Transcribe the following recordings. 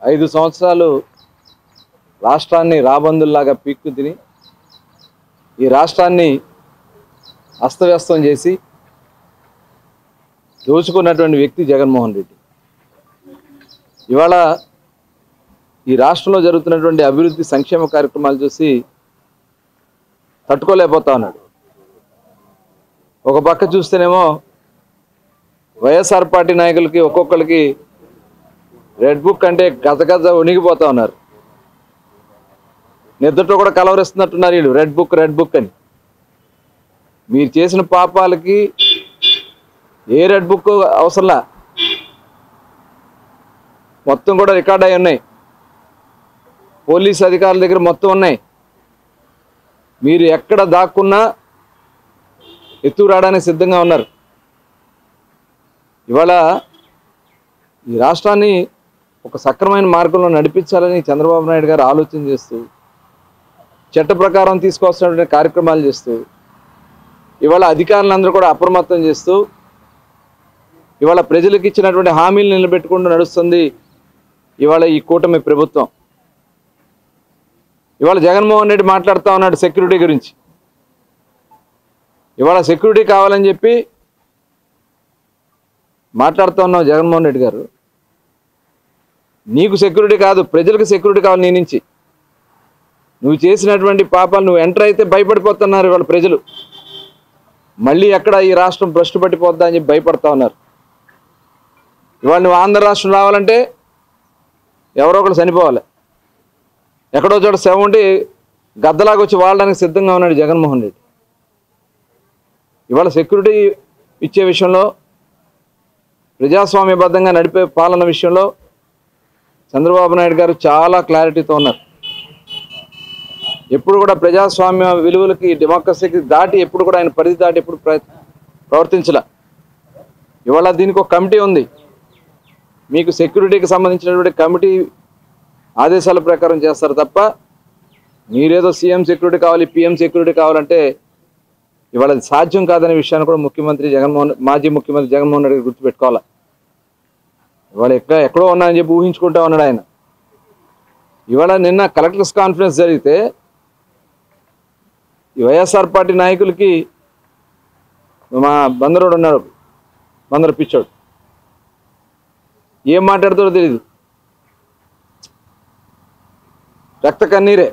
5 సంవత్సరాలు రాష్ట్రాన్ని రాబందుల్లాగా పీక్కు తిని ఈ రాష్ట్రాన్ని అస్తవ్యస్తం చేసి దోచుకున్నటువంటి వ్యక్తి జగన్మోహన్ రెడ్డి. ఇవాళ ఈ రాష్ట్రంలో జరుగుతున్నటువంటి అభివృద్ధి సంక్షేమ కార్యక్రమాలు చూసి తట్టుకోలేకపోతా ఉన్నాడు. ఒక పక్క చూస్తేనేమో వైఎస్ఆర్ పార్టీ నాయకులకి ఒక్కొక్కరికి రెడ్ బుక్ అంటే గజగజ వణిగిపోతా ఉన్నారు. నిద్రతో కూడా కలవరిస్తున్నట్టున్నారు వీళ్ళు రెడ్ బుక్ అని. మీరు చేసిన పాపాలకి ఏ రెడ్ బుక్ అవసరంలా, మొత్తం కూడా రికార్డ్ అయి ఉన్నాయి. పోలీస్ అధికారుల దగ్గర మొత్తం ఉన్నాయి. మీరు ఎక్కడ దాక్కున్నా ఎత్తుకు రావడానికి సిద్ధంగా ఉన్నారు. ఇవాళ ఈ రాష్ట్రాన్ని ఒక సక్రమైన మార్గంలో నడిపించాలని చంద్రబాబు నాయుడు గారు ఆలోచన చేస్తూ చట్ట ప్రకారం తీసుకొస్తున్నటువంటి కార్యక్రమాలు చేస్తూ ఇవాళ అధికారులందరూ కూడా అప్రమత్తం చేస్తూ ఇవాళ ప్రజలకు ఇచ్చినటువంటి హామీలు నిలబెట్టుకుంటూ నడుస్తుంది ఇవాళ ఈ కూటమి ప్రభుత్వం. ఇవాళ జగన్మోహన్ రెడ్డి మాట్లాడుతూ ఉన్నాడు సెక్యూరిటీ గురించి. ఇవాళ సెక్యూరిటీ కావాలని చెప్పి మాట్లాడుతూ ఉన్నావు జగన్మోహన్ రెడ్డి గారు. నీకు సెక్యూరిటీ కాదు, ప్రజలకు సెక్యూరిటీ కావాలి. నీ నుంచి నువ్వు చేసినటువంటి పాపాలు నువ్వు ఎంటర్ అయితే భయపడిపోతున్నారు ఇవాళ ప్రజలు. మళ్ళీ ఎక్కడ ఈ రాష్ట్రం భ్రష్టు పట్టిపోద్దా అని చెప్పి భయపడతా ఉన్నారు. ఇవాళ నువ్వు ఆంధ్ర రాష్ట్రం రావాలంటే ఎవరో ఒకరు చనిపోవాలి. ఎక్కడో చోట శవం ఉంటే గద్దలాగా వచ్చి వాడడానికి సిద్ధంగా ఉన్నాడు జగన్మోహన్ రెడ్డి. ఇవాళ సెక్యూరిటీ ఇచ్చే విషయంలో, ప్రజాస్వామ్యబద్ధంగా నడిపే పాలన విషయంలో చంద్రబాబు నాయుడు గారు చాలా క్లారిటీతో ఉన్నారు. ఎప్పుడు కూడా ప్రజాస్వామ్య విలువలకి, డెమోక్రసీకి దాటి ఎప్పుడు కూడా ఆయన పరిధి దాటి ఎప్పుడు ప్రవర్తించలే. ఇవాళ దీనికి ఒక కమిటీ ఉంది. మీకు సెక్యూరిటీకి సంబంధించినటువంటి కమిటీ ఆదేశాల ప్రకారం చేస్తారు తప్ప మీరేదో సీఎం సెక్యూరిటీ కావాలి, పిఎం సెక్యూరిటీ కావాలంటే ఇవాళ అది సాధ్యం కాదనే విషయాన్ని కూడా మాజీ ముఖ్యమంత్రి జగన్మోహన్ రెడ్డి గుర్తుపెట్టుకోవాలి. ఇవాళ ఎక్కడో ఉన్నాయని చెప్పి ఊహించుకుంటా ఉన్నాడు ఆయన. ఇవాళ నిన్న కలెక్టర్స్ కాన్ఫరెన్స్ జరిగితే ఈ వైఎస్ఆర్ పార్టీ నాయకులకి మా బందరోడు ఉన్నాడు, బందర పిచ్చోడు, ఏం మాట్లాడుతాడో తెలియదు. రక్త కన్నీరే.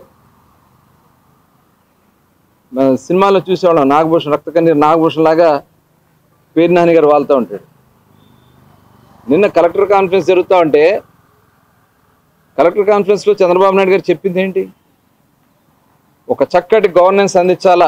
సినిమాలో చూసేవాళ్ళం నాగభూషణ్, రక్త కన్నీరు నాగభూషణ్ లాగా పేరు నాని గారు వాళ్తూ ఉంటాడు. నిన్న కలెక్టర్ కాన్ఫరెన్స్ జరుగుతూ ఉంటే కలెక్టర్ కాన్ఫరెన్స్లో చంద్రబాబు నాయుడు గారు చెప్పింది ఏంటి? ఒక చక్కటి గవర్నెన్స్ అందించాలా,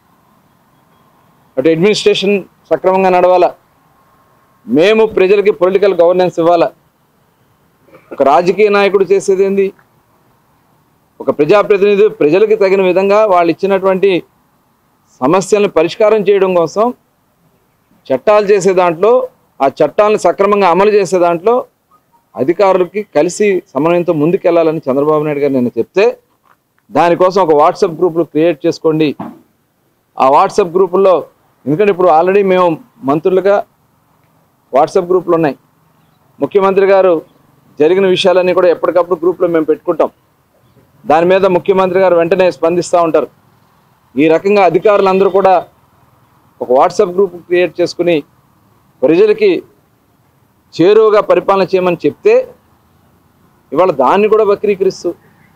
అటు అడ్మినిస్ట్రేషన్ సక్రమంగా నడవాలా, మేము ప్రజలకి పొలిటికల్ గవర్నెన్స్ ఇవ్వాలా. ఒక రాజకీయ నాయకుడు చేసేది ఏంది? ఒక ప్రజాప్రతినిధి ప్రజలకి తగిన విధంగా వాళ్ళు ఇచ్చినటువంటి సమస్యలను పరిష్కారం చేయడం కోసం చట్టాలు చేసే దాంట్లో, ఆ చట్టాలను సక్రమంగా అమలు చేసే దాంట్లో అధికారులకి కలిసి సమన్వయంతో ముందుకెళ్లాలని చంద్రబాబు నాయుడు గారు నిన్న చెప్తే, దానికోసం ఒక వాట్సాప్ గ్రూపులు క్రియేట్ చేసుకోండి. ఆ వాట్సాప్ గ్రూపుల్లో, ఎందుకంటే ఇప్పుడు ఆల్రెడీ మేము మంత్రులుగా వాట్సాప్ గ్రూపులు ఉన్నాయి. ముఖ్యమంత్రి గారు జరిగిన విషయాలన్నీ కూడా ఎప్పటికప్పుడు గ్రూప్లో మేము పెట్టుకుంటాం. దాని మీద ముఖ్యమంత్రి గారు వెంటనే స్పందిస్తూ ఉంటారు. ఈ రకంగా అధికారులందరూ కూడా ఒక వాట్సాప్ గ్రూప్ క్రియేట్ చేసుకుని ప్రజలకి చేరువగా పరిపాలన చేయమని చెప్తే ఇవాళ దాన్ని కూడా వక్రీకరిస్తూ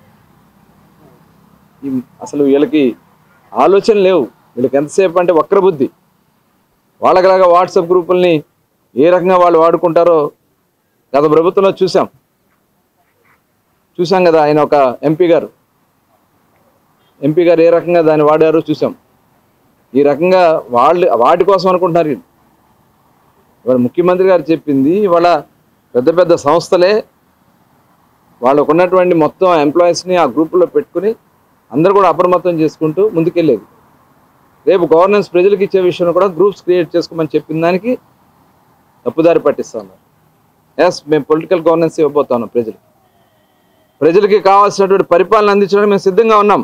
అసలు వీళ్ళకి ఆలోచన లేవు. వీళ్ళకి ఎంతసేపు అంటే వక్రబుద్ధి. వాళ్ళకిలాగా వాట్సాప్ గ్రూపుల్ని ఏ రకంగా వాళ్ళు వాడుకుంటారో గత ప్రభుత్వంలో చూసాం కదా. ఆయన ఒక ఎంపీ గారు ఏ రకంగా దాన్ని వాడారో చూసాం. ఈ రకంగా వాటి కోసం అనుకుంటున్నారు. ఇవాళ ముఖ్యమంత్రి గారు చెప్పింది, ఇవాళ పెద్ద పెద్ద సంస్థలే వాళ్ళకు ఉన్నటువంటి మొత్తం ఎంప్లాయీస్ని ఆ గ్రూపుల్లో పెట్టుకుని అందరూ కూడా అప్రమత్తం చేసుకుంటూ ముందుకెళ్ళేది. రేపు గవర్నెన్స్ ప్రజలకు ఇచ్చే విషయంలో కూడా గ్రూప్స్ క్రియేట్ చేసుకోమని చెప్పిన దానికి తప్పుదారి పట్టిస్తా ఉన్నారు. ఎస్, మేము పొలిటికల్ గవర్నెన్స్ ఇవ్వబోతున్నాం. ప్రజలకి కావాల్సినటువంటి పరిపాలన అందించడానికి మేము సిద్ధంగా ఉన్నాం.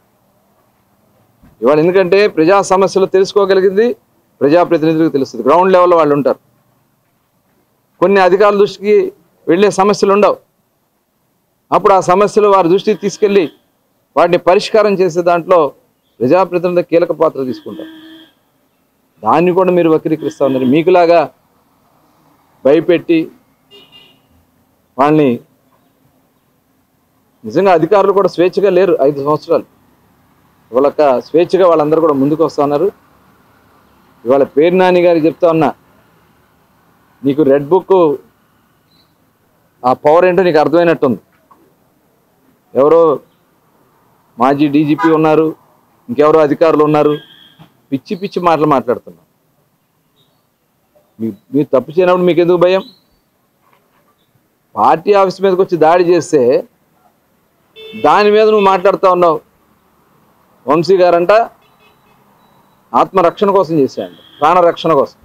ఇవాళ ఎందుకంటే ప్రజా సమస్యలు తెలుసుకోగలిగింది ప్రజాప్రతినిధులకు తెలుస్తుంది. గ్రౌండ్ లెవెల్లో వాళ్ళు ఉంటారు. కొన్ని అధికారుల దృష్టికి వెళ్ళే సమస్యలు ఉండవు. అప్పుడు ఆ సమస్యలు వారి దృష్టికి తీసుకెళ్ళి వాటిని పరిష్కారం చేసే దాంట్లో ప్రజాప్రతినిధులు కీలక పాత్ర తీసుకుంటారు. దాన్ని కూడా మీరు వక్రీకరిస్తూ ఉన్నారు. మీకులాగా భయపెట్టి వాళ్ళని నిజంగా అధికారులు కూడా స్వేచ్ఛగా లేరు. 5 సంవత్సరాలు వాళ్ళక స్వేచ్ఛగా వాళ్ళందరూ కూడా ముందుకు వస్తూ ఉన్నారు. ఇవాళ పేరు నాని గారికి చెప్తా ఉన్నా, నీకు రెడ్ బుక్ ఆ పవర్ ఏంటో నీకు అర్థమైనట్టుంది. ఎవరో మాజీ డీజీపీ ఉన్నారు, ఇంకెవరో అధికారులు ఉన్నారు, పిచ్చి పిచ్చి మాటలు మాట్లాడుతున్నారు. మీరు తప్పు చేయనప్పుడు మీకు ఎందుకు భయం? పార్టీ ఆఫీస్ మీదకి వచ్చి దాడి చేస్తే దాని మీద నువ్వు మాట్లాడుతూ ఉన్నావు. వంశీ గారంట ఆత్మరక్షణ కోసం చేశాడు, ప్రాణరక్షణ కోసం.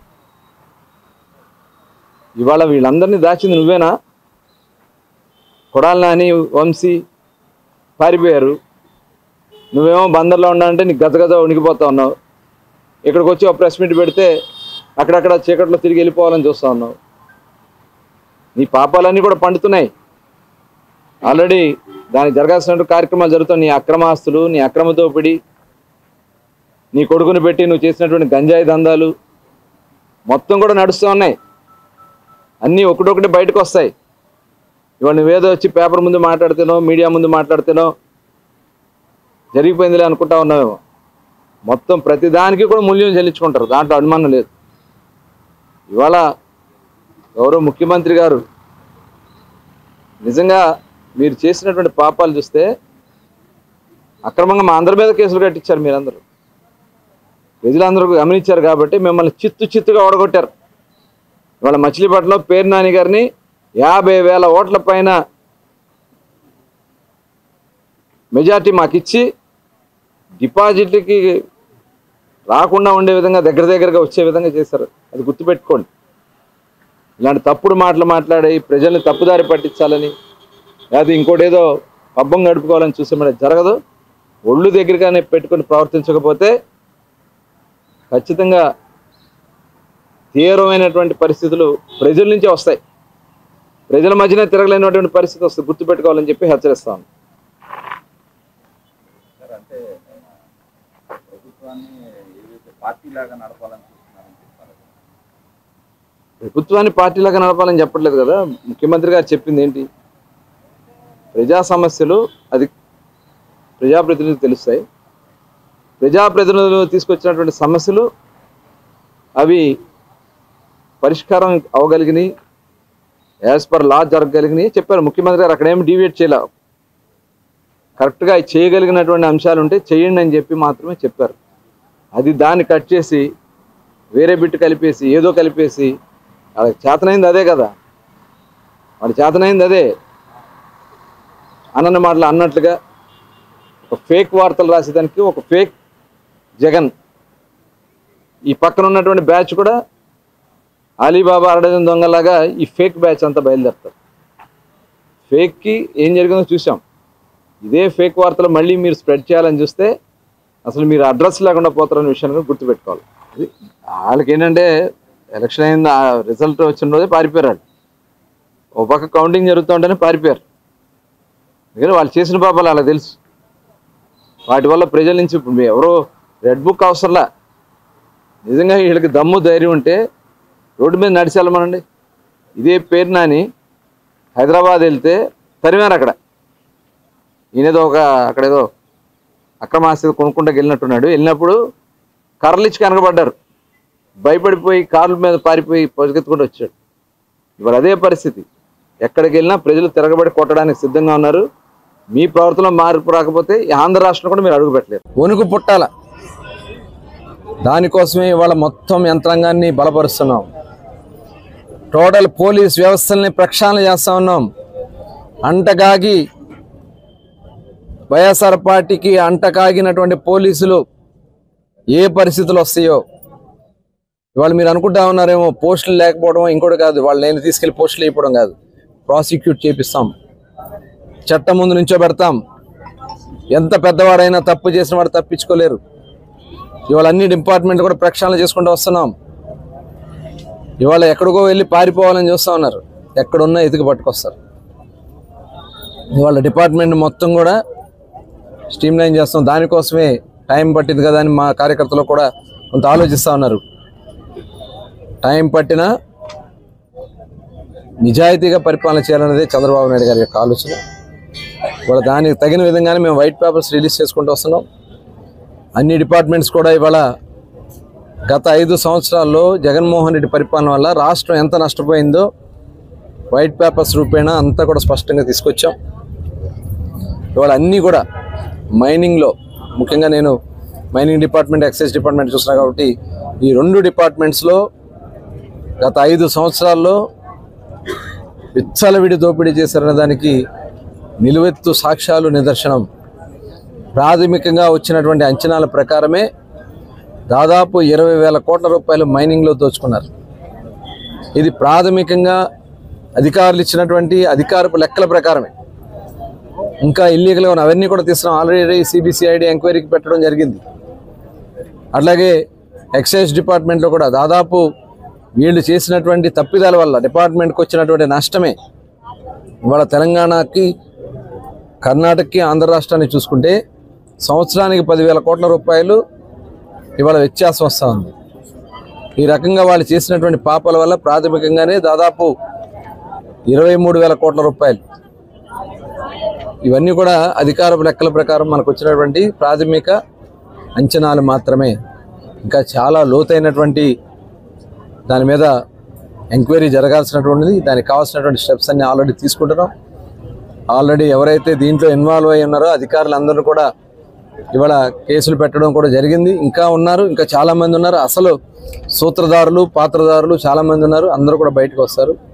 ఇవాళ వీళ్ళందరినీ దాచింది నువ్వేనా? కొడాలి నాని, వంశీ పారిపోయారు. నువ్వేమో బందర్లో ఉండాలంటే నీకు గజగజ ఉనికిపోతా ఉన్నావు. ఇక్కడికి వచ్చి ఒక ప్రెస్ మీట్ పెడితే అక్కడక్కడ చీకట్లో తిరిగి వెళ్ళిపోవాలని చూస్తూ ఉన్నావు. నీ పాపాలన్నీ కూడా పండుతున్నాయి. ఆల్రెడీ దానికి జరగాల్సిన కార్యక్రమాలు జరుగుతాయి. నీ అక్రమాస్తులు, నీ అక్రమ దోపిడీ, నీ కొడుకుని పెట్టి నువ్వు చేసినటువంటి గంజాయి దందాలు మొత్తం కూడా నడుస్తూ ఉన్నాయి. అన్నీ ఒకటొకటి బయటకు వస్తాయి. ఇవాళ నువ్వేదో వచ్చి పేపర్ ముందు మాట్లాడితేనో మీడియా ముందు మాట్లాడితేనో జరిగిపోయిందిలే అనుకుంటా ఉన్నావేమో. మొత్తం ప్రతిదానికి కూడా మూల్యం చెల్లించుకుంటారు, దాంట్లో అనుమానం లేదు. ఇవాళ గౌరవ ముఖ్యమంత్రి గారు నిజంగా మీరు చేసినటువంటి పాపాలు చూస్తే అక్రమంగా మా అందరి మీద కేసులు కట్టించారు. మీరందరూ ప్రజలందరూ గమనించారు కాబట్టి మిమ్మల్ని చిత్తుగా ఓడగొట్టారు. ఇవాళ మచిలీపట్నంలో పేరు నాని గారిని 50,000 ఓట్ల పైన మెజార్టీ మాకు ఇచ్చి డిపాజిట్కి రాకుండా ఉండే విధంగా దగ్గరగా వచ్చే విధంగా చేశారు. అది గుర్తుపెట్టుకోండి. ఇలాంటి తప్పుడు మాటలు మాట్లాడి ప్రజల్ని తప్పుదారి పట్టించాలని, లేదా ఇంకోటేదో పబ్బం గడుపుకోవాలని చూసే జరగదు. ఒళ్ళు దగ్గరగానే పెట్టుకొని ప్రవర్తించకపోతే ఖచ్చితంగా తీవ్రమైనటువంటి పరిస్థితులు ప్రజల నుంచే వస్తాయి. ప్రజల మధ్యనే తిరగలేనటువంటి పరిస్థితి వస్తుంది. గుర్తుపెట్టుకోవాలని చెప్పి హెచ్చరిస్తాను. ప్రభుత్వాన్ని పార్టీలాగా నడపాలని చెప్పట్లేదు కదా. ముఖ్యమంత్రి గారు చెప్పింది ఏంటి? ప్రజా సమస్యలు అది ప్రజాప్రతినిధులు తెలుస్తాయి. ప్రజాప్రతినిధులు తీసుకొచ్చినటువంటి సమస్యలు అవి పరిష్కారం అవ్వగలిగినాయి, యాజ్ పర్ లా జరగగలిగినాయి చెప్పారు ముఖ్యమంత్రి గారు. అక్కడేమి డీవియేట్ చేయలే. కరెక్ట్గా చేయగలిగినటువంటి అంశాలు ఉంటే చేయండి అని చెప్పి మాత్రమే చెప్పారు. అది దాన్ని కట్ చేసి వేరే బిట్టు కలిపేసి ఏదో కలిపేసి వాళ్ళకి చేతనైంది అదే కదా. వాడి చేతనైంది అదే. అన్న మాటలు అన్నట్లుగా ఒక ఫేక్ వార్తలు రాసేదానికి ఒక ఫేక్ జగన్, ఈ పక్కన ఉన్నటువంటి బ్యాచ్ కూడా అలీబాబా అరడజన్ దొంగలాగా ఈ ఫేక్ బ్యాచ్ అంతా బయలుదేరుతారు. ఫేక్కి ఏం జరిగిందో చూసాం. ఇదే ఫేక్ వార్తలు మళ్ళీ మీరు స్ప్రెడ్ చేయాలని చూస్తే అసలు మీరు అడ్రస్ లేకుండా పోతారనే విషయాన్ని గుర్తుపెట్టుకోవాలి. వాళ్ళకి ఏంటంటే ఎలక్షన్ అయింది, రిజల్ట్ వచ్చిన రోజే పారిపోయారు. ఓ పక్క కౌంటింగ్ జరుగుతూ ఉంటేనే పారిపోయారు. అందుకని వాళ్ళు చేసిన పాపాలు అలా తెలుసు. వాటి వల్ల ప్రజల నుంచి ఇప్పుడు ఎవరో రెడ్ బుక్ అవసరంలా. నిజంగా వీళ్ళకి దమ్ము ధైర్యం ఉంటే రోడ్డు మీద నడిచి వెళ్ళమనండి. ఇదే పేరు నాని హైదరాబాద్ వెళ్తే తరిమారు. అక్కడ ఈయనేదో అక్కడేదో అక్రమాస్తి కొనుక్కుంటూ వెళ్ళినట్టున్నాడు. వెళ్ళినప్పుడు కర్రలిచ్చి కనకబడ్డారు. భయపడిపోయి కార్ల మీద పారిపోయి పరిగెత్తుకుంటూ వచ్చాడు. ఇవాళ అదే పరిస్థితి. ఎక్కడికి వెళ్ళినా ప్రజలు తిరగబడి కొట్టడానికి సిద్ధంగా ఉన్నారు. మీ ప్రవర్తనలో మార్పు రాకపోతే ఆంధ్ర రాష్ట్రం కూడా మీరు అడుగు పెట్టలేరు. వణుకు పుట్టాల. దానికోసమే ఇవాళ మొత్తం యంత్రాంగాన్ని బలపరుస్తున్నాం. టోటల్ పోలీస్ వ్యవస్థల్ని ప్రక్షాళన చేస్తూ ఉన్నాం. అంటకాగి వైఎస్ఆర్ పార్టీకి అంటకాగినటువంటి పోలీసులు ఏ పరిస్థితులు వస్తాయో ఇవాళ మీరు అనుకుంటా ఉన్నారేమో. పోస్టులు లేకపోవడం ఇంకోటి కాదు. వాళ్ళు నేను తీసుకెళ్లి పోస్టులు వేయడం కాదు, ప్రాసిక్యూట్ చేపిస్తాం, చట్టం ముందు నుంచో పెడతాం. ఎంత పెద్దవాడైనా తప్పు చేసిన వాడు తప్పించుకోలేరు. ఇవాళ అన్ని డిపార్ట్మెంట్లు కూడా ప్రక్షాళన చేసుకుంటూ వస్తున్నాం. ఇవాళ ఎక్కడికో వెళ్ళి పారిపోవాలని చూస్తూ ఉన్నారు. ఎక్కడున్నా ఎతికి పట్టుకొస్తారు. ఇవాళ డిపార్ట్మెంట్ మొత్తం కూడా స్ట్రీమ్లైన్ చేస్తాం. దానికోసమే టైం పట్టింది కదా అని మా కార్యకర్తలు కూడా కొంత ఆలోచిస్తూ ఉన్నారు. టైం పట్టినా నిజాయితీగా పరిపాలన చేయాలనేది చంద్రబాబు నాయుడు గారి యొక్క ఆలోచన. ఇవాళ దానికి తగిన విధంగానే మేము వైట్ పేపర్స్ రిలీజ్ చేసుకుంటూ వస్తున్నాం. అన్ని డిపార్ట్మెంట్స్ కూడా ఇవాళ గత 5 సంవత్సరాల్లో జగన్మోహన్ రెడ్డి పరిపాలన వల్ల రాష్ట్రం ఎంత నష్టపోయిందో వైట్ పేపర్స్ రూపేణా అంతా కూడా స్పష్టంగా తీసుకొచ్చాం. ఇవాళ అన్నీ కూడా మైనింగ్లో, ముఖ్యంగా నేను మైనింగ్ డిపార్ట్మెంట్, ఎక్సైజ్ డిపార్ట్మెంట్ చూస్తున్నా కాబట్టి ఈ 2 డిపార్ట్మెంట్స్లో గత 5 సంవత్సరాల్లో విచ్చలవిడి దోపిడీ చేశారనే దానికి నిలువెత్తు సాక్ష్యాలు, నిదర్శనం. ప్రాథమికంగా వచ్చినటువంటి అంచనాల ప్రకారమే దాదాపు 20,000 కోట్ల రూపాయలు మైనింగ్లో దోచుకున్నారు. ఇది ప్రాథమికంగా అధికారులు ఇచ్చినటువంటి అధికారపు లెక్కల ప్రకారమే. ఇంకా ఇల్లీగల్గా ఉన్న అవన్నీ కూడా తీసుకున్నాం. ఆల్రెడీ సిబిసిఐడి ఎంక్వైరీకి పెట్టడం జరిగింది. అట్లాగే ఎక్సైజ్ డిపార్ట్మెంట్లో కూడా దాదాపు వీళ్ళు చేసినటువంటి తప్పిదాల వల్ల డిపార్ట్మెంట్కి వచ్చినటువంటి నష్టమే ఇవాళ తెలంగాణకి, కర్ణాటకకి, ఆంధ్ర రాష్ట్రాన్ని చూసుకుంటే సంవత్సరానికి 10,000 కోట్ల రూపాయలు ఇవాళ వ్యత్యాసం వస్తూ ఉంది. ఈ రకంగా వాళ్ళు చేసినటువంటి పాపాల వల్ల ప్రాథమికంగానే దాదాపు 23,000 కోట్ల రూపాయలు. ఇవన్నీ కూడా అధికారపు లెక్కల ప్రకారం మనకు వచ్చినటువంటి ప్రాథమిక అంచనాలు మాత్రమే. ఇంకా చాలా లోతైనటువంటి దాని మీద ఎంక్వైరీ జరగాల్సినటువంటిది. దానికి కావాల్సినటువంటి స్టెప్స్ అన్ని ఆల్రెడీ తీసుకుంటున్నాం. ఆల్రెడీ ఎవరైతే దీంట్లో ఇన్వాల్వ్ అయ్యి ఉన్నారో అధికారులందరూ కూడా ఇవాళ కేసులు పెట్టడం కూడా జరిగింది. ఇంకా ఉన్నారు, ఇంకా చాలామంది ఉన్నారు. అసలు సూత్రధారులు, పాత్రధారులు చాలామంది ఉన్నారు. అందరూ కూడా బయటకు వస్తారు.